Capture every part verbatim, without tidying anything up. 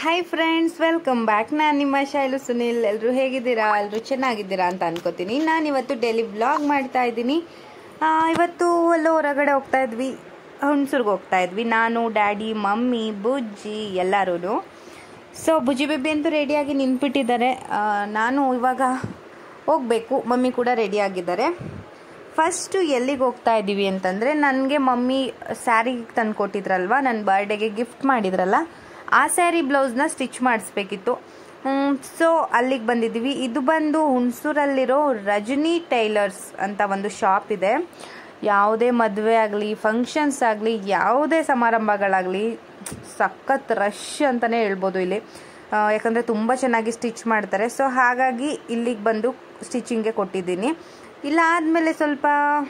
Hi friends, welcome back. ನಾನು ನಿಮ್ಮ ಶೈಲು ಸುನಿಲ್. ಎಲ್ಲರೂ ಹೇಗಿದ್ದೀರಾ? ಎಲ್ಲರೂ ಚೆನ್ನಾಗಿದ್ದೀರಾ ಅಂತ ಅನ್ಕೋತೀನಿ. ನಾನು ಇವತ್ತು ಡೈಲಿ ವ್ಲಾಗ್ ಮಾಡ್ತಾ ಇದ್ದೀನಿ. ಇವತ್ತು ಎಲ್ಲ ಹೊರಗಡೆ ಹೋಗ್ತಾ ಇದ್ವಿ, ಹುಣಸೂರ್ಗೆ ಹೋಗ್ತಾ ಇದ್ವಿ. ನಾನು, ಡ್ಯಾಡಿ, ಮಮ್ಮಿ, ಬುಜ್ಜಿ ಎಲ್ಲರೂ. ಸೊ ಬುಜ್ಜಿ ಬೇಬಿ ಅಂತೂ ರೆಡಿಯಾಗಿ ನಿಂತ್ಬಿಟ್ಟಿದ್ದಾರೆ. ನಾನು ಇವಾಗ ಹೋಗಬೇಕು. ಮಮ್ಮಿ ಕೂಡ ರೆಡಿಯಾಗಿದ್ದಾರೆ. ಫಸ್ಟು ಎಲ್ಲಿಗೆ ಹೋಗ್ತಾ ಇದ್ದೀವಿ ಅಂತಂದರೆ, ನನಗೆ ಮಮ್ಮಿ ಸ್ಯಾರಿ ತಂದು ಕೊಟ್ಟಿದ್ರಲ್ವ, ನನ್ನ ಬರ್ಡೇಗೆ ಗಿಫ್ಟ್ ಮಾಡಿದ್ರಲ್ಲ, ಆ ಸ್ಯಾರಿ ಬ್ಲೌಸ್ನ ಸ್ಟಿಚ್ ಮಾಡಿಸ್ಬೇಕಿತ್ತು. ಸೊ ಅಲ್ಲಿಗೆ ಬಂದಿದ್ದೀವಿ. ಇದು ಬಂದು ಹುಣಸೂರಲ್ಲಿರೋ ರಜನಿ ಟೈಲರ್ಸ್ ಅಂತ ಒಂದು ಶಾಪ್ ಇದೆ. ಯಾವುದೇ ಮದುವೆ ಆಗಲಿ, ಫಂಕ್ಷನ್ಸ್ ಆಗಲಿ, ಯಾವುದೇ ಸಮಾರಂಭಗಳಾಗಲಿ ಸಖತ್ ರಶ್ ಅಂತಲೇ ಹೇಳ್ಬೋದು ಇಲ್ಲಿ. ಯಾಕಂದರೆ ತುಂಬ ಚೆನ್ನಾಗಿ ಸ್ಟಿಚ್ ಮಾಡ್ತಾರೆ. ಸೊ ಹಾಗಾಗಿ ಇಲ್ಲಿಗೆ ಬಂದು ಸ್ಟಿಚಿಂಗ್ಗೆ ಕೊಟ್ಟಿದ್ದೀನಿ. ಇಲ್ಲ ಆದಮೇಲೆ ಸ್ವಲ್ಪ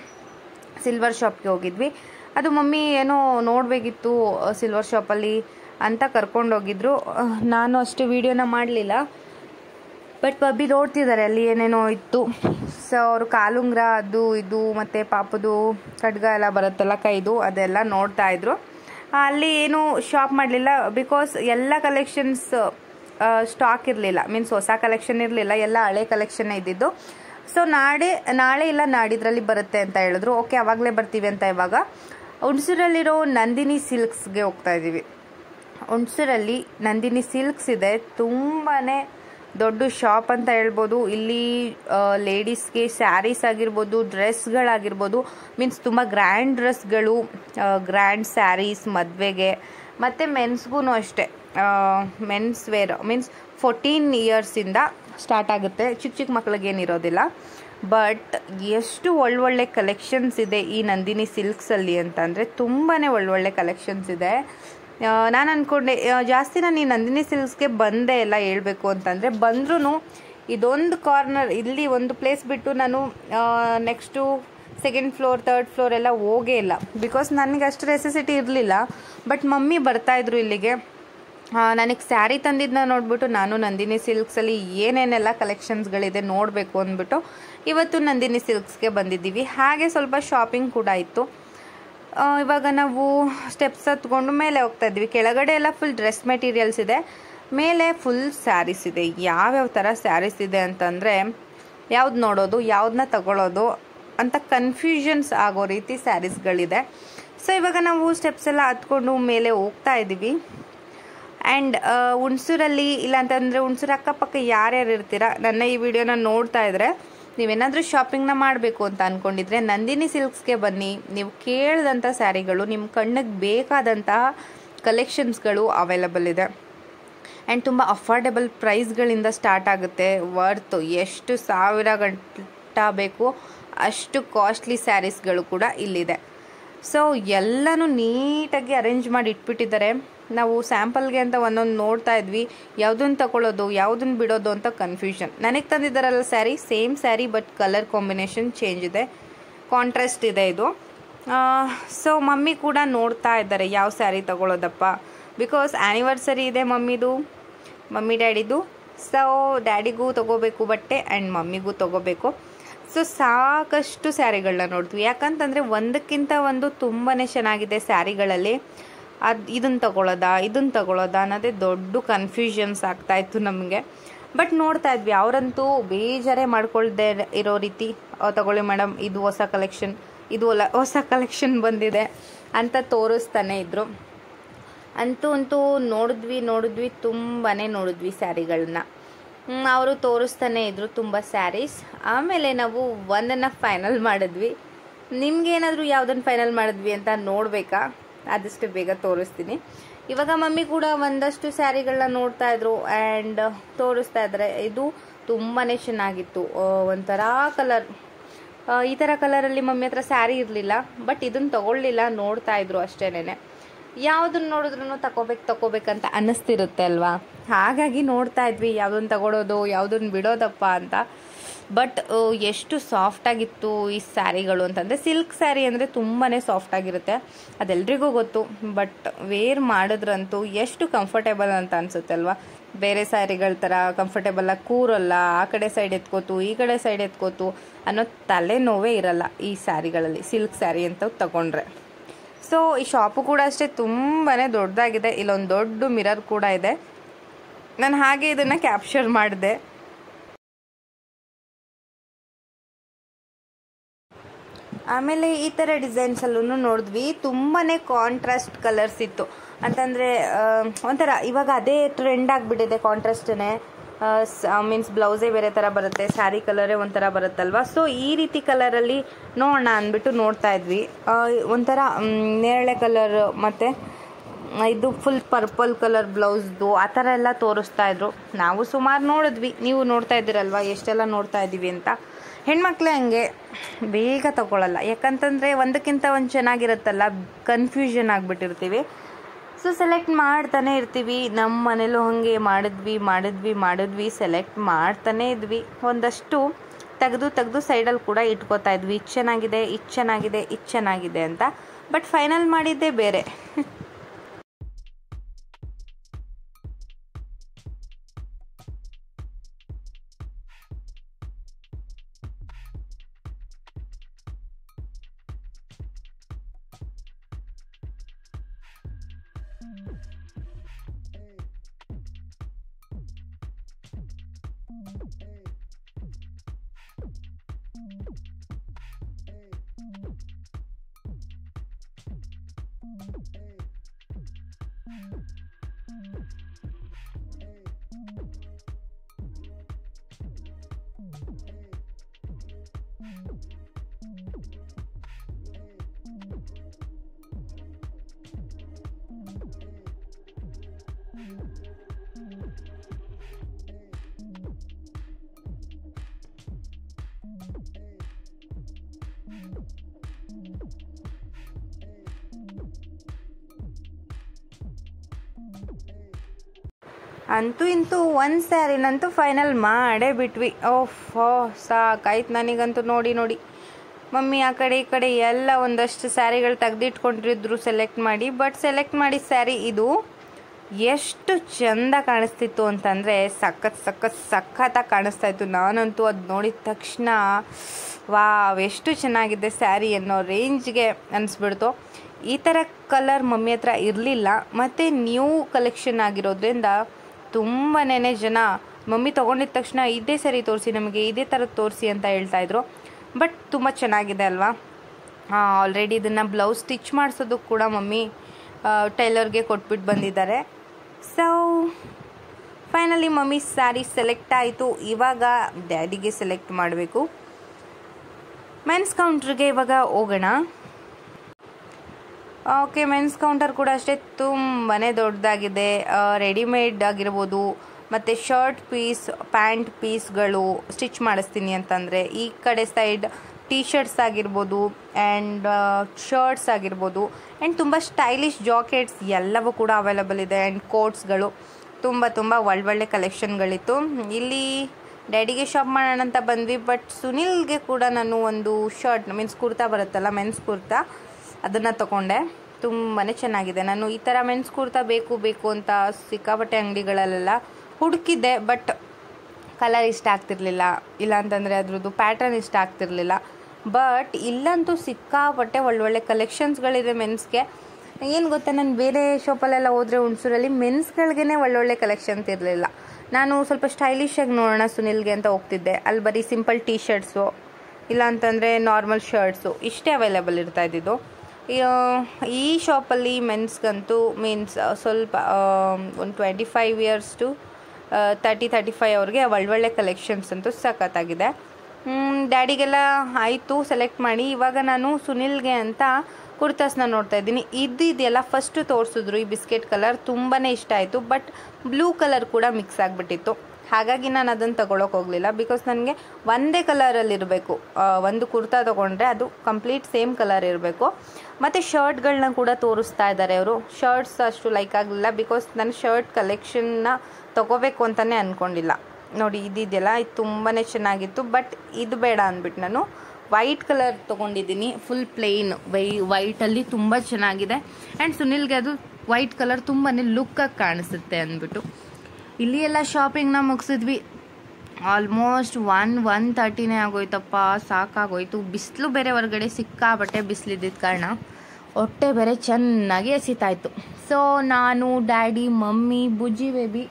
ಸಿಲ್ವರ್ ಶಾಪ್ಗೆ ಹೋಗಿದ್ವಿ. ಅದು ಮಮ್ಮಿ ಏನೋ ನೋಡಬೇಕಿತ್ತು ಸಿಲ್ವರ್ ಶಾಪಲ್ಲಿ ಅಂತ ಕರ್ಕೊಂಡೋಗಿದ್ರು. ನಾನು ಅಷ್ಟು ವೀಡಿಯೋನ ಮಾಡಲಿಲ್ಲ, ಬಟ್ ಬಬ್ಬಿ ನೋಡ್ತಿದ್ದಾರೆ ಅಲ್ಲಿ ಏನೇನೋ ಇತ್ತು. ಸೊ ಅವರು ಕಾಲುಂಗ್ರ ಅದು ಇದು ಮತ್ತು ಪಾಪದು ಖಡ್ಗ ಎಲ್ಲ ಬರುತ್ತಲ್ಲ ಕೈದು, ಅದೆಲ್ಲ ನೋಡ್ತಾ ಇದ್ರು. ಅಲ್ಲಿ ಏನು ಶಾಪ್ ಮಾಡಲಿಲ್ಲ, ಬಿಕಾಸ್ ಎಲ್ಲ ಕಲೆಕ್ಷನ್ಸ್ ಸ್ಟಾಕ್ ಇರಲಿಲ್ಲ. ಮೀನ್ಸ್ ಹೊಸ ಕಲೆಕ್ಷನ್ ಇರಲಿಲ್ಲ, ಎಲ್ಲ ಹಳೆ ಕಲೆಕ್ಷನ್ನೇ ಇದ್ದಿದ್ದು. ಸೊ ನಾಳೆ ನಾಳೆ ಇಲ್ಲ ನಾಡಿದ್ರಲ್ಲಿ ಬರುತ್ತೆ ಅಂತ ಹೇಳಿದ್ರು. ಓಕೆ, ಆವಾಗಲೇ ಬರ್ತೀವಿ ಅಂತ. ಇವಾಗ ಹುಣಸೂರಲ್ಲಿರೋ ನಂದಿನಿ ಸಿಲ್ಕ್ಸ್ಗೆ ಹೋಗ್ತಾ ಇದ್ದೀವಿ. ಹುಣಸೂರಲ್ಲಿ ನಂದಿನಿ ಸಿಲ್ಕ್ಸ್ ಇದೆ, ತುಂಬಾ ದೊಡ್ಡ ಶಾಪ್ ಅಂತ ಹೇಳ್ಬೋದು. ಇಲ್ಲಿ ಲೇಡೀಸ್ಗೆ ಸ್ಯಾರೀಸ್ ಆಗಿರ್ಬೋದು, ಡ್ರೆಸ್ಗಳಾಗಿರ್ಬೋದು, ಮೀನ್ಸ್ ತುಂಬ ಗ್ರ್ಯಾಂಡ್ ಡ್ರೆಸ್ಗಳು, ಗ್ರ್ಯಾಂಡ್ ಸ್ಯಾರೀಸ್ ಮದುವೆಗೆ, ಮತ್ತು ಮೆನ್ಸ್ಗೂ ಅಷ್ಟೇ. ಮೆನ್ಸ್ ವೇರ್ ಮೀನ್ಸ್ ಫೋರ್ಟೀನ್ ಇಯರ್ಸಿಂದ ಸ್ಟಾರ್ಟ್ ಆಗುತ್ತೆ, ಚಿಕ್ಕ ಚಿಕ್ಕ ಮಕ್ಳಿಗೇನಿರೋದಿಲ್ಲ. ಬಟ್ ಎಷ್ಟು ಒಳ್ಳೊಳ್ಳೆ ಕಲೆಕ್ಷನ್ಸ್ ಇದೆ ಈ ನಂದಿನಿ ಸಿಲ್ಕ್ಸಲ್ಲಿ ಅಂತಂದರೆ, ತುಂಬಾ ಒಳ್ಳೊಳ್ಳೆ ಕಲೆಕ್ಷನ್ಸ್ ಇದೆ. ನಾನು ಅಂದ್ಕೊಂಡೆ ಜಾಸ್ತಿ ನಾನು ಈ ನಂದಿನಿ ಸಿಲ್ಕ್ಸ್ಗೆ ಬಂದೇ ಇಲ್ಲ ಹೇಳಬೇಕು ಅಂತಂದರೆ. ಬಂದ್ರೂ ಇದೊಂದು ಕಾರ್ನರ್, ಇಲ್ಲಿ ಒಂದು ಪ್ಲೇಸ್ ಬಿಟ್ಟು ನಾನು next second floor, third floor ಎಲ್ಲ ಹೋಗೇ ಇಲ್ಲ. ಬಿಕಾಸ್ ನನಗೆ ಅಷ್ಟು ನೆಸೆಸಿಟಿ ಇರಲಿಲ್ಲ. ಬಟ್ ಮಮ್ಮಿ ಬರ್ತಾಯಿದ್ರು ಇಲ್ಲಿಗೆ. ನನಗೆ ಸ್ಯಾರಿ ತಂದಿದ್ದನ್ನ ನೋಡಿಬಿಟ್ಟು ನಾನು ನಂದಿನಿ ಸಿಲ್ಕ್ಸಲ್ಲಿ ಏನೇನೆಲ್ಲ ಕಲೆಕ್ಷನ್ಸ್ಗಳಿದೆ ನೋಡಬೇಕು ಅಂದ್ಬಿಟ್ಟು ಇವತ್ತು ನಂದಿನಿ ಸಿಲ್ಕ್ಸ್ಗೆ ಬಂದಿದ್ದೀವಿ. ಹಾಗೆ ಸ್ವಲ್ಪ ಶಾಪಿಂಗ್ ಕೂಡ ಇತ್ತು. ಇವಾಗ ನಾವು ಸ್ಟೆಪ್ಸ್ ಹತ್ಕೊಂಡು ಮೇಲೆ ಹೋಗ್ತಾ ಇದ್ವಿ. ಕೆಳಗಡೆ ಎಲ್ಲ ಫುಲ್ ಡ್ರೆಸ್ ಮೆಟೀರಿಯಲ್ಸ್ ಇದೆ, ಮೇಲೆ ಫುಲ್ ಸ್ಯಾರೀಸ್ ಇದೆ. ಯಾವ್ಯಾವ ಥರ ಸ್ಯಾರೀಸ್ ಇದೆ ಅಂತಂದರೆ, ಯಾವ್ದು ನೋಡೋದು, ಯಾವ್ದನ್ನ ತಗೊಳ್ಳೋದು ಅಂತ ಕನ್ಫ್ಯೂಷನ್ಸ್ ಆಗೋ ರೀತಿ ಸ್ಯಾರೀಸ್ಗಳಿದೆ. ಸೊ ಇವಾಗ ನಾವು ಸ್ಟೆಪ್ಸ್ ಎಲ್ಲ ಹತ್ಕೊಂಡು ಮೇಲೆ ಹೋಗ್ತಾ ಇದ್ದೀವಿ. ಆ್ಯಂಡ್ ಹುಣಸೂರಲ್ಲಿ ಇಲ್ಲ ಅಂತಂದರೆ ಹುಣಸೂರು ಅಕ್ಕಪಕ್ಕ ಯಾರ್ಯಾರು ಇರ್ತೀರ, ನನ್ನ ಈ ವಿಡಿಯೋನ ನೋಡ್ತಾ ಇದ್ದರೆ, ನೀವೇನಾದರೂ ಶಾಪಿಂಗ್ನ ಮಾಡಬೇಕು ಅಂತ ಅಂದ್ಕೊಂಡಿದ್ರೆ ನಂದಿನಿ ಸಿಲ್ಕ್ಸ್ಗೆ ಬನ್ನಿ. ನೀವು ಕೇಳಿದಂಥ ಸ್ಯಾರಿಗಳು, ನಿಮ್ಮ ಕಣ್ಣಿಗೆ ಬೇಕಾದಂತಹ ಕಲೆಕ್ಷನ್ಸ್ಗಳು ಅವೈಲಬಲ್ ಇದೆ. ಆ್ಯಂಡ್ ತುಂಬ ಅಫೋರ್ಡೆಬಲ್ ಪ್ರೈಸ್ಗಳಿಂದ ಸ್ಟಾರ್ಟ್ ಆಗುತ್ತೆ. ವರ್ತ್ ಎಷ್ಟು ಸಾವಿರ ಗಂಟ ಬೇಕು ಅಷ್ಟು ಕಾಸ್ಟ್ಲಿ ಸ್ಯಾರೀಸ್ಗಳು ಕೂಡ ಇಲ್ಲಿದೆ. ಸೊ ಎಲ್ಲನೂ ನೀಟಾಗಿ ಅರೇಂಜ್ ಮಾಡಿ ಇಟ್ಬಿಟ್ಟಿದ್ದಾರೆ. ನಾವು ಸ್ಯಾಂಪಲ್ಗೆ ಅಂತ ಒಂದೊಂದು ನೋಡ್ತಾ ಇದ್ವಿ, ಯಾವುದನ್ನು ತಗೊಳ್ಳೋದು ಯಾವುದನ್ನು ಬಿಡೋದು ಅಂತ ಕನ್ಫ್ಯೂಷನ್. ನನಗೆ ತಂದಿದ್ದಾರಲ್ಲ sari, same sari, but colour combination change ಇದೆ, ಕಾಂಟ್ರಾಸ್ಟ್ ಇದೆ ಇದು. ಸೊ ಮಮ್ಮಿ ಕೂಡ ನೋಡ್ತಾ ಇದ್ದಾರೆ ಯಾವ ಸ್ಯಾರಿ ತಗೊಳ್ಳೋದಪ್ಪ, ಬಿಕಾಸ್ ಆ್ಯನಿವರ್ಸರಿ ಇದೆ ಮಮ್ಮಿದು, ಮಮ್ಮಿ ಡ್ಯಾಡಿದು. ಸೊ ಡ್ಯಾಡಿಗೂ ತೊಗೋಬೇಕು ಬಟ್ಟೆ ಆ್ಯಂಡ್ ಮಮ್ಮಿಗೂ ತೊಗೋಬೇಕು. ಸೊ ಸಾಕಷ್ಟು ಸ್ಯಾರಿಗಳನ್ನ ನೋಡ್ತೀವಿ. ಯಾಕಂತಂದರೆ ಒಂದಕ್ಕಿಂತ ಒಂದು ತುಂಬಾ ಚೆನ್ನಾಗಿದೆ ಸ್ಯಾರಿಗಳಲ್ಲಿ. ಅದು ಇದನ್ನು ತಗೊಳ್ಳೋದಾ ಇದನ್ನು ತಗೊಳ್ಳೋದಾ ಅನ್ನೋದೇ ದೊಡ್ಡ ಕನ್ಫ್ಯೂಷನ್ಸ್ ಆಗ್ತಾಯಿತ್ತು ನಮಗೆ. ಬಟ್ ನೋಡ್ತಾ ಇದ್ವಿ, ಅವರಂತೂ ಬೇಜಾರೇ ಮಾಡ್ಕೊಳ್ದೆ ಇರೋ ರೀತಿ, ತಗೊಳ್ಳಿ ಮೇಡಮ್ ಇದು ಹೊಸ ಕಲೆಕ್ಷನ್, ಇದು ಒಲ ಹೊಸ ಕಲೆಕ್ಷನ್ ಬಂದಿದೆ ಅಂತ ತೋರಿಸ್ತಾನೆ ಇದ್ದರು. ಅಂತೂ ಅಂತೂ ನೋಡಿದ್ವಿ ನೋಡಿದ್ವಿ ತುಂಬಾ ನೋಡಿದ್ವಿ ಸ್ಯಾರಿಗಳನ್ನ. ಅವರು ತೋರಿಸ್ತಾನೆ ಇದ್ದರು ತುಂಬ ಸ್ಯಾರೀಸ್. ಆಮೇಲೆ ನಾವು ಒಂದನ್ನು ಫೈನಲ್ ಮಾಡಿದ್ವಿ. ನಿಮ್ಗೇನಾದರೂ ಯಾವುದನ್ನು ಫೈನಲ್ ಮಾಡಿದ್ವಿ ಅಂತ ನೋಡಬೇಕಾ? ಆದಷ್ಟು ಬೇಗ ತೋರಿಸ್ತೀನಿ. ಇವಾಗ ಮಮ್ಮಿ ಕೂಡ ಒಂದಷ್ಟು ಸ್ಯಾರಿಗಳನ್ನ ನೋಡ್ತಾ ಇದ್ರು ಆ್ಯಂಡ್ ತೋರಿಸ್ತಾ ಇದ್ದಾರೆ. ಇದು ತುಂಬಾ ಚೆನ್ನಾಗಿತ್ತು, ಒಂಥರ ಕಲರ್. ಈ ಥರ ಕಲರಲ್ಲಿ ಮಮ್ಮಿ ಹತ್ರ ಸ್ಯಾರಿ ಇರಲಿಲ್ಲ, ಬಟ್ ಇದನ್ನು ತಗೊಳ್ಳಿಲ್ಲ, ನೋಡ್ತಾ ಇದ್ರು ಅಷ್ಟೇನೆ. ಯಾವುದನ್ನು ನೋಡಿದ್ರೂ ತಗೋಬೇಕು ತಗೋಬೇಕಂತ ಅನ್ನಿಸ್ತಿರುತ್ತೆ ಅಲ್ವಾ, ಹಾಗಾಗಿ ನೋಡ್ತಾ ಇದ್ವಿ ಯಾವುದನ್ನು ತಗೊಳ್ಳೋದು ಯಾವುದನ್ನು ಬಿಡೋದಪ್ಪ ಅಂತ. ಬಟ್ ಎಷ್ಟು ಸಾಫ್ಟಾಗಿತ್ತು ಈ ಸ್ಯಾರಿಗಳು ಅಂತಂದರೆ, ಸಿಲ್ಕ್ ಸ್ಯಾರಿ ಅಂದರೆ ತುಂಬಾ ಸಾಫ್ಟಾಗಿರುತ್ತೆ, ಅದೆಲ್ರಿಗೂ ಗೊತ್ತು. ಬಟ್ ವೇರ್ ಮಾಡಿದ್ರಂತೂ ಎಷ್ಟು ಕಂಫರ್ಟೇಬಲ್ ಅಂತ ಅನಿಸುತ್ತೆ ಅಲ್ವಾ. ಬೇರೆ ಸ್ಯಾರಿಗಳ ಥರ ಕಂಫರ್ಟೇಬಲಾಗಿ ಕೂರಲ್ಲ, ಆ ಕಡೆ ಸೈಡ್ ಎತ್ಕೋತು ಈ ಕಡೆ ಸೈಡ್ ಎತ್ಕೋತು ಅನ್ನೋ ತಲೆನೋವೇ ಇರಲ್ಲ ಈ ಸ್ಯಾರಿಗಳಲ್ಲಿ, ಸಿಲ್ಕ್ ಸ್ಯಾರಿ ಅಂತ ತಗೊಂಡ್ರೆ. ಸೊ ಈ ಶಾಪು ಕೂಡ ಅಷ್ಟೇ ತುಂಬಾ ದೊಡ್ಡದಾಗಿದೆ. ಇಲ್ಲೊಂದು ದೊಡ್ಡ ಮಿರರ್ ಕೂಡ ಇದೆ. ನಾನು ಹಾಗೆ ಇದನ್ನು ಕ್ಯಾಪ್ಚರ್ ಮಾಡಿದೆ. ಆಮೇಲೆ ಈ ಥರ ಡಿಸೈನ್ಸಲ್ಲೂ ನೋಡಿದ್ವಿ, ತುಂಬಾ ಕಾಂಟ್ರಾಸ್ಟ್ ಕಲರ್ಸ್ ಇತ್ತು. ಅಂತಂದರೆ ಒಂಥರ ಇವಾಗ ಅದೇ ಟ್ರೆಂಡ್ ಆಗಿಬಿಟ್ಟಿದೆ ಕಾಂಟ್ರಾಸ್ಟೇ. ಮೀನ್ಸ್ ಬ್ಲೌಸೇ ಬೇರೆ ಥರ ಬರುತ್ತೆ, ಸ್ಯಾರಿ ಕಲರೇ ಒಂಥರ ಬರುತ್ತಲ್ವ. ಸೊ ಈ ರೀತಿ ಕಲರಲ್ಲಿ ನೋಡೋಣ ಅಂದ್ಬಿಟ್ಟು ನೋಡ್ತಾ ಇದ್ವಿ. ಒಂಥರ ನೇರಳೆ ಕಲರ್ ಮತ್ತು ಇದು ಫುಲ್ ಪರ್ಪಲ್ ಕಲರ್ ಬ್ಲೌಸ್ದು ಆ ಥರ ಎಲ್ಲ ತೋರಿಸ್ತಾ ಇದ್ರು. ನಾವು ಸುಮಾರು ನೋಡಿದ್ವಿ, ನೀವು ನೋಡ್ತಾ ಇದ್ದೀರಲ್ವ ಎಷ್ಟೆಲ್ಲ ನೋಡ್ತಾ ಇದ್ದೀವಿ ಅಂತ. ಹೆಣ್ಮಕ್ಳೇ ಹಂಗೆ ಬೇಗ ತಗೊಳ್ಳಲ್ಲ, ಯಾಕಂತಂದರೆ ಒಂದಕ್ಕಿಂತ ಒಂದು ಚೆನ್ನಾಗಿರುತ್ತಲ್ಲ, ಕನ್ಫ್ಯೂಷನ್ ಆಗಿಬಿಟ್ಟಿರ್ತೀವಿ. ಸೊ ಸೆಲೆಕ್ಟ್ ಮಾಡ್ತಾನೆ ಇರ್ತೀವಿ. ನಮ್ಮ ಮನೇಲೂ ಹಾಗೆ ಮಾಡಿದ್ವಿ ಮಾಡಿದ್ವಿ ಮಾಡಿದ್ವಿ ಸೆಲೆಕ್ಟ್ ಮಾಡ್ತಾನೆ ಇದ್ವಿ. ಒಂದಷ್ಟು ತೆಗೆದು ತೆಗೆದು ಸೈಡಲ್ಲಿ ಕೂಡ ಇಟ್ಕೋತಾ ಇದ್ವಿ, ಇದು ಚೆನ್ನಾಗಿದೆ ಇದು ಚೆನ್ನಾಗಿದೆ ಇದು ಚೆನ್ನಾಗಿದೆ ಅಂತ. ಬಟ್ ಫೈನಲ್ ಮಾಡಿದ್ದೇ ಬೇರೆ. ಅಂತೂ ಇಂತೂ ಒಂದು ಸ್ಯಾರಿನಂತೂ ಫೈನಲ್ ಮಾಡೇ ಬಿಟ್ವಿ. ಓಫ್ ಓ ಸಾಕಾಯ್ತು ನನಗಂತೂ ನೋಡಿ ನೋಡಿ. ಮಮ್ಮಿ ಆ ಕಡೆ ಈ ಕಡೆ ಎಲ್ಲ ಒಂದಷ್ಟು ಸ್ಯಾರಿಗಳು ತೆಗೆದಿಟ್ಕೊಂಡಿದ್ರು ಸೆಲೆಕ್ಟ್ ಮಾಡಿ. ಬಟ್ ಸೆಲೆಕ್ಟ್ ಮಾಡಿದ ಸ್ಯಾರಿ ಇದು ಎಷ್ಟು ಚೆಂದ ಕಾಣಿಸ್ತಿತ್ತು ಅಂತಂದರೆ ಸಖತ್ ಸಖತ್ ಸಖತ್ತಾಗಿ ಕಾಣಿಸ್ತಾ ಇತ್ತು. ನಾನಂತೂ ಅದು ನೋಡಿದ ತಕ್ಷಣ ವಾವ್ ಎಷ್ಟು ಚೆನ್ನಾಗಿದೆ ಸ್ಯಾರಿ ಅನ್ನೋ ರೇಂಜ್ಗೆ ಅನಿಸ್ಬಿಡ್ತು. ಈ ಥರ ಕಲರ್ ಮಮ್ಮಿ ಹತ್ರ ಇರಲಿಲ್ಲ, ಮತ್ತು ನ್ಯೂ ಕಲೆಕ್ಷನ್ ಆಗಿರೋದ್ರಿಂದ ತುಂಬನೇ ಜನ ಮಮ್ಮಿ ತೊಗೊಂಡಿದ ತಕ್ಷಣ ಇದೇ ಸರಿ ತೋರಿಸಿ, ನಮಗೆ ಇದೇ ಥರದ್ದು ತೋರಿಸಿ ಅಂತ ಹೇಳ್ತಾಯಿದ್ರು. ಬಟ್ ತುಂಬ ಚೆನ್ನಾಗಿದೆ ಅಲ್ವಾ. ಆಲ್ರೆಡಿ ಇದನ್ನು ಬ್ಲೌಸ್ ಸ್ಟಿಚ್ ಮಾಡಿಸೋದು ಕೂಡ ಮಮ್ಮಿ ಟೈಲರ್ಗೆ ಕೊಟ್ಬಿಟ್ಟು ಬಂದಿದ್ದಾರೆ. So finally mummy sari select ಆಯಿತು. ಇವಾಗ ಡ್ಯಾಡಿಗೆ ಸೆಲೆಕ್ಟ್ ಮಾಡಬೇಕು. ಮೆನ್ಸ್ ಕೌಂಟ್ರಿಗೆ ಇವಾಗ ಹೋಗೋಣ. ಓಕೆ, ಮೆನ್ಸ್ ಕೌಂಟರ್ ಕೂಡ ಅಷ್ಟೇ ತುಂಬಾ ದೊಡ್ಡದಾಗಿದೆ. ರೆಡಿಮೇಡ್ ಆಗಿರ್ಬೋದು, ಮತ್ತು ಶರ್ಟ್ ಪೀಸ್ ಪ್ಯಾಂಟ್ ಪೀಸ್ಗಳು ಸ್ಟಿಚ್ ಮಾಡಿಸ್ತೀನಿ ಅಂತಂದರೆ ಈ ಕಡೆ ಸೈಡ್ ಟೀ ಶರ್ಟ್ಸ್ ಆಗಿರ್ಬೋದು ಆ್ಯಂಡ್ ಶರ್ಟ್ಸ್ ಆಗಿರ್ಬೋದು ಆ್ಯಂಡ್ ತುಂಬ ಸ್ಟೈಲಿಶ್ ಜಾಕೆಟ್ಸ್ ಎಲ್ಲವೂ ಕೂಡ ಅವೈಲಬಲ್ ಇದೆ. ಆ್ಯಂಡ್ ಕೋಟ್ಸ್ಗಳು ತುಂಬ ತುಂಬ ಒಳ್ಳೊಳ್ಳೆ ಕಲೆಕ್ಷನ್ಗಳಿತ್ತು. ಇಲ್ಲಿ ಡ್ಯಾಡಿಗೆ ಶಾಪ್ ಮಾಡೋಣ ಅಂತ ಬಂದ್ವಿ. ಬಟ್ ಸುನಿಲ್ಗೆ ಕೂಡ ನಾನು ಒಂದು ಶರ್ಟ್ ಮೀನ್ಸ್ ಕುರ್ತಾ ಬರುತ್ತಲ್ಲ, ಮೆನ್ಸ್ ಕುರ್ತಾ, ಅದನ್ನು ತೊಗೊಂಡೆ. ತುಂಬಾ ಚೆನ್ನಾಗಿದೆ. ನಾನು ಈ ಥರ ಮೆನ್ಸ್ ಕುರ್ತಾ ಬೇಕು ಬೇಕು ಅಂತ ಸಿಕ್ಕಾಪಟ್ಟೆ ಅಂಗಡಿಗಳಲ್ಲೆಲ್ಲ ಹುಡುಕಿದ್ದೆ. ಬಟ್ ಕಲರ್ ಇಷ್ಟ ಆಗ್ತಿರ್ಲಿಲ್ಲ, ಇಲ್ಲ ಅಂತಂದರೆ ಅದ್ರದ್ದು ಪ್ಯಾಟರ್ನ್ ಇಷ್ಟ ಆಗ್ತಿರ್ಲಿಲ್ಲ. ಬಟ್ ಇಲ್ಲಂತೂ ಸಿಕ್ಕಾಪಟ್ಟೆ ಒಳ್ಳೊಳ್ಳೆ ಕಲೆಕ್ಷನ್ಸ್ಗಳಿದೆ ಮೆನ್ಸ್ಗೆ. ಏನು ಗೊತ್ತಾ, ನಾನು ಬೇರೆ ಶಾಪಲ್ಲೆಲ್ಲ ಹೋದರೆ ಹುಣಸೂರಲ್ಲಿ ಮೆನ್ಸ್ಗಳಿಗೇ ಒಳ್ಳೊಳ್ಳೆ ಕಲೆಕ್ಷನ್ಸ್ ಇರಲಿಲ್ಲ. ನಾನು ಸ್ವಲ್ಪ ಸ್ಟೈಲಿಶಾಗಿ ನೋಡೋಣ ಸುನಿಲ್ಗೆ ಅಂತ ಹೋಗ್ತಿದ್ದೆ. ಅಲ್ಲಿ ಬರೀ ಸಿಂಪಲ್ ಟೀ ಶರ್ಟ್ಸು ಇಲ್ಲ ಅಂತಂದರೆ ನಾರ್ಮಲ್ ಶರ್ಟ್ಸು ಇಷ್ಟೇ ಅವೈಲೇಬಲ್ ಇರ್ತಾ ಇದ್ದಿದ್ದು. ಈ ಶಾಪಲ್ಲಿ ಮೆನ್ಸ್ಗಂತೂ ಮೀನ್ಸ್ ಸ್ವಲ್ಪ ಒಂದು twenty five years to thirty thirty five ಅವ್ರಿಗೆ ಒಳ್ಳೊಳ್ಳೆ ಕಲೆಕ್ಷನ್ಸ್ ಅಂತೂ ಸಖತ್ತಾಗಿದೆ. ಡ್ಯಾಡಿಗೆಲ್ಲ ಆಯಿತು ಸೆಲೆಕ್ಟ್ ಮಾಡಿ. ಇವಾಗ ನಾನು ಸುನಿಲ್ಗೆ ಅಂತ ಕುರ್ತಾಸ್ನ ನೋಡ್ತಾ ಇದ್ದೀನಿ. ಇದ್ದಿದೆಯಲ್ಲ ಫಸ್ಟು ತೋರಿಸಿದ್ರು ಈ ಬಿಸ್ಕೆಟ್ ಕಲರ್, ತುಂಬಾ ಇಷ್ಟ ಆಯಿತು. ಬಟ್ ಬ್ಲೂ ಕಲರ್ ಕೂಡ ಮಿಕ್ಸ್ ಆಗಿಬಿಟ್ಟಿತ್ತು. ಹಾಗಾಗಿ ನಾನು ಅದನ್ನು ತೊಗೊಳಕ್ಕೆ ಹೋಗಲಿಲ್ಲ. ಬಿಕಾಸ್ ನನಗೆ ಒಂದೇ ಕಲರಲ್ಲಿ ಇರಬೇಕು. ಒಂದು ಕುರ್ತಾ ತೊಗೊಂಡ್ರೆ ಅದು ಕಂಪ್ಲೀಟ್ ಸೇಮ್ ಕಲರ್ ಇರಬೇಕು. ಮತ್ತು ಶರ್ಟ್ಗಳನ್ನ ಕೂಡ ತೋರಿಸ್ತಾ ಇದ್ದಾರೆ ಅವರು. ಶರ್ಟ್ಸ್ ಅಷ್ಟು ಲೈಕ್ ಆಗಲಿಲ್ಲ. ಬಿಕಾಸ್ ನಾನು ಶರ್ಟ್ ಕಲೆಕ್ಷನ್ನ ತೊಗೋಬೇಕು ಅಂತಲೇ ಅಂದ್ಕೊಂಡಿಲ್ಲ. ನೋಡಿ ಇದಿದೆಯಲ್ಲ, ಇದು ತುಂಬಾ ಚೆನ್ನಾಗಿತ್ತು. ಬಟ್ ಇದು ಬೇಡ ಅಂದ್ಬಿಟ್ಟು ನಾನು ವೈಟ್ ಕಲರ್ ತೊಗೊಂಡಿದ್ದೀನಿ. ಫುಲ್ ಪ್ಲೇನ್ ವೈ ವೈಟಲ್ಲಿ ತುಂಬ ಚೆನ್ನಾಗಿದೆ. ಆ್ಯಂಡ್ ಸುನಿಲ್ಗೆ ಅದು ವೈಟ್ ಕಲರ್ ತುಂಬಾ ಲುಕ್ಕಾಗಿ ಕಾಣಿಸುತ್ತೆ ಅಂದ್ಬಿಟ್ಟು ಇಲ್ಲಿ ಎಲ್ಲ ಶಾಪಿಂಗ್ನ ಮುಗಿಸಿದ್ವಿ. ಆಲ್ಮೋಸ್ಟ್ ಒನ್ ಒನ್ ತರ್ಟಿನೇ ಆಗೋಯ್ತಪ್ಪ, ಸಾಕಾಗೋಯ್ತು. ಬಿಸಿಲು ಬೇರೆ ಹೊರಗಡೆ ಸಿಕ್ಕಾಬಟ್ಟೆ ಬಿಸಿಲಿದ್ದಿದ್ದ ಕಾರಣ ಹೊಟ್ಟೆ ಬೇರೆ ಚೆನ್ನಾಗಿ ಎಸಿತಾಯಿತ್ತು. ಸೊ ನಾನು ಡ್ಯಾಡಿ ಮಮ್ಮಿ ಬುಜ್ಜಿ ಬೇಬಿ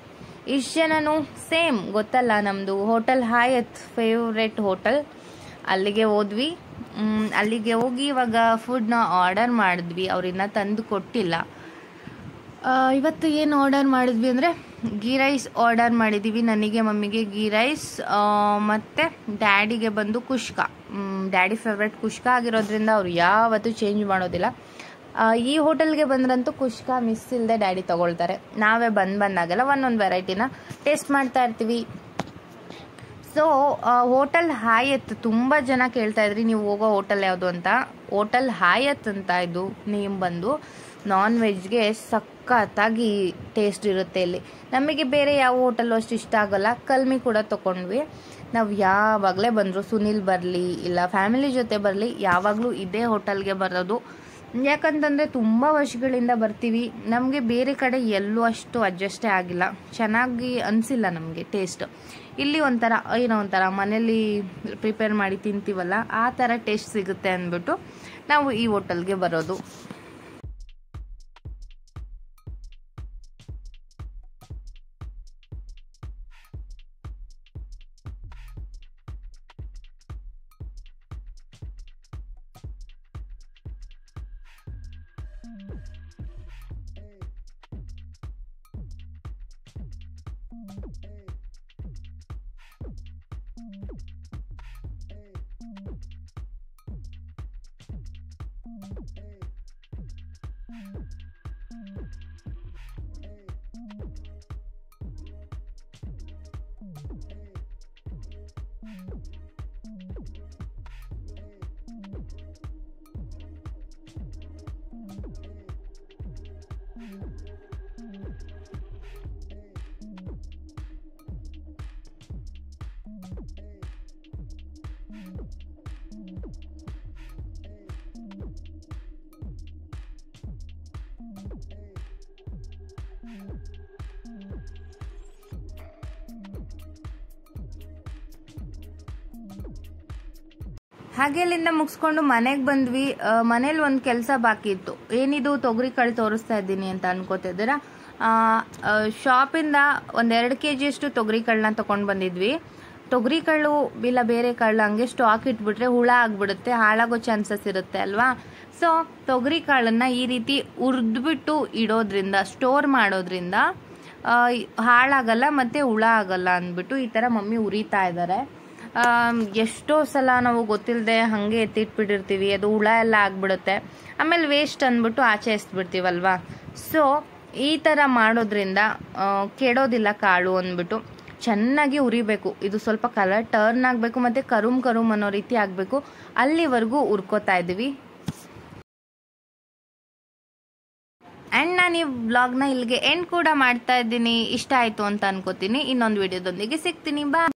ಇಷ್ಟು ಜನನು ಸೇಮ್ ಗೊತ್ತಲ್ಲ, ನಮ್ಮದು ಹೋಟೆಲ್ ಹಾಯತ್ ಫೇವ್ರೆಟ್ ಹೋಟೆಲ್, ಅಲ್ಲಿಗೆ ಹೋದ್ವಿ. ಅಲ್ಲಿಗೆ ಹೋಗಿ ಇವಾಗ ಫುಡ್ನ ಆರ್ಡರ್ ಮಾಡಿದ್ವಿ, ಅವ್ರಿನ್ನ ತಂದು ಕೊಟ್ಟಿಲ್ಲ. ಇವತ್ತು ಏನು ಆರ್ಡರ್ ಮಾಡಿದ್ವಿ ಅಂದರೆ ಗೀ ರೈಸ್ ಆರ್ಡರ್ ಮಾಡಿದ್ದೀವಿ. ನನಗೆ ಮಮ್ಮಿಗೆ ಗೀ ರೈಸ್, ಮತ್ತು ಡ್ಯಾಡಿಗೆ ಬಂದು ಕುಷ್ಕ. ಡ್ಯಾಡಿ ಫೇವ್ರೆಟ್ ಕುಷ್ಕ ಆಗಿರೋದ್ರಿಂದ ಅವರು ಯಾವತ್ತೂ ಚೇಂಜ್ ಮಾಡೋದಿಲ್ಲ. ಈ ಹೋಟೆಲ್ಗೆ ಬಂದ್ರಂತೂ ಕುಷ್ಕ ಮಿಸ್ ಇಲ್ಲದೆ ಡ್ಯಾಡಿ ತೊಗೊಳ್ತಾರೆ. ನಾವೇ ಬಂದು ಬಂದಾಗೆಲ್ಲ ಒಂದೊಂದು ವೆರೈಟಿನ ಟೇಸ್ಟ್ ಮಾಡ್ತಾ ಇರ್ತೀವಿ. ಸೊ ಹೋಟೆಲ್ ಹಾಯತ್, ತುಂಬ ಜನ ಕೇಳ್ತಾ ಇದ್ರಿ ನೀವು ಹೋಗೋ ಹೋಟೆಲ್ ಯಾವುದು ಅಂತ. ಹೋಟೆಲ್ ಹಾಯತ್ ಅಂತ ಇದು ನೇಮ್ ಬಂದು ನಾನ್ ವೆಜ್ಗೆ ಸಖತ್ತಾಗಿ ಟೇಸ್ಟ್ ಇರುತ್ತೆ ಇಲ್ಲಿ. ನಮಗೆ ಬೇರೆ ಯಾವ ಹೋಟೆಲ್ಲು ಅಷ್ಟು ಇಷ್ಟ ಆಗೋಲ್ಲ. ಕಲ್ಮಿ ಕೂಡ ತೊಗೊಂಡ್ವಿ. ನಾವು ಯಾವಾಗಲೇ ಬಂದರು, ಸುನಿಲ್ ಬರಲಿ ಇಲ್ಲ ಫ್ಯಾಮಿಲಿ ಜೊತೆ ಬರಲಿ, ಯಾವಾಗಲೂ ಇದೇ ಹೋಟೆಲ್ಗೆ ಬರೋದು. ಯಾಕಂತಂದರೆ ತುಂಬ ವರ್ಷಗಳಿಂದ ಬರ್ತೀವಿ, ನಮಗೆ ಬೇರೆ ಕಡೆ ಎಲ್ಲೂ ಅಷ್ಟು ಅಡ್ಜಸ್ಟೇ ಆಗಿಲ್ಲ, ಚೆನ್ನಾಗಿ ಅನಿಸಿಲ್ಲ ನಮಗೆ ಟೇಸ್ಟ್. ಇಲ್ಲಿ ಒಂಥರ ಏನೋ ಒಂಥರ ಮನೇಲಿ ಪ್ರಿಪೇರ್ ಮಾಡಿ ತಿಂತೀವಲ್ಲ ಆ ಥರ ಟೇಸ್ಟ್ ಸಿಗುತ್ತೆ ಅಂದ್ಬಿಟ್ಟು ನಾವು ಈ ಹೋಟೆಲ್ಗೆ ಬರೋದು. ಹಾಗೆ ಅಲ್ಲಿಂದ ಮುಗಿಸ್ಕೊಂಡು ಮನೆಗೆ ಬಂದ್ವಿ. ಮನೇಲಿ ಒಂದು ಕೆಲಸ ಬಾಕಿ ಇತ್ತು. ಏನಿದು ತೊಗರಿ ಕಾಳು ತೋರಿಸ್ತಾ ಇದ್ದೀನಿ ಅಂತ ಅನ್ಕೋತಿದ್ದೀರಾ? ಶಾಪಿಂದ ಒಂದೆರಡು ಕೆ ಜಿಯಷ್ಟು ತೊಗರಿ ಕಾಳನ್ನ ತೊಗೊಂಡು ಬಂದಿದ್ವಿ. ತೊಗರಿ ಕಾಳು ಇಲ್ಲ ಬೇರೆ ಕಾಳು ಹಂಗೆ ಸ್ಟಾಕ್ ಇಟ್ಬಿಟ್ರೆ ಹುಳ ಆಗಿಬಿಡುತ್ತೆ, ಹಾಳಾಗೋ ಚಾನ್ಸಸ್ ಇರುತ್ತೆ ಅಲ್ವಾ. ಸೊ ತೊಗರಿ ಕಾಳನ್ನು ಈ ರೀತಿ ಹುರಿದ್ಬಿಟ್ಟು ಇಡೋದ್ರಿಂದ, ಸ್ಟೋರ್ ಮಾಡೋದ್ರಿಂದ ಹಾಳಾಗಲ್ಲ ಮತ್ತು ಹುಳ ಆಗಲ್ಲ ಅಂದ್ಬಿಟ್ಟು ಈ ಥರ ಮಮ್ಮಿ ಉರಿತಾ ಇದ್ದಾರೆ. ಎಷ್ಟೋ ಸಲ ನಾವು ಗೊತ್ತಿಲ್ಲದೆ ಹಾಗೆ ಎತ್ತಿಟ್ಬಿಟ್ಟಿರ್ತೀವಿ, ಅದು ಹುಳ ಎಲ್ಲ ಆಗಿಬಿಡುತ್ತೆ, ಆಮೇಲೆ ವೇಸ್ಟ್ ಅಂದ್ಬಿಟ್ಟು ಆಚೆ ಎಸ್ಬಿಡ್ತೀವಲ್ವಾ. ಸೊ ಈ ಥರ ಮಾಡೋದ್ರಿಂದ ಕೆಡೋದಿಲ್ಲ ಕಾಳು ಅಂದ್ಬಿಟ್ಟು ಚೆನ್ನಾಗಿ ಉರಿಬೇಕು. ಇದು ಸ್ವಲ್ಪ ಕಲರ್ ಟರ್ನ್ ಆಗಬೇಕು ಮತ್ತು ಕರುಮ್ ಕರುಮ್ ಅನ್ನೋ ರೀತಿ ಆಗಬೇಕು, ಅಲ್ಲಿವರೆಗೂ ಹುರ್ಕೋತಾ ಇದ್ದೀವಿ. ಆ್ಯಂಡ್ ನಾನು ಈ ವ್ಲಾಗ್ನ ಇಲ್ಲಿಗೆ ಎಂಡ್ ಕೂಡ ಮಾಡ್ತಾ ಇದ್ದೀನಿ. ಇಷ್ಟ ಆಯಿತು ಅಂತ ಅನ್ಕೋತೀನಿ. ಇನ್ನೊಂದು ವಿಡಿಯೋದೊಂದಿಗೆ ಸಿಗ್ತೀನಿ. ಬಾ.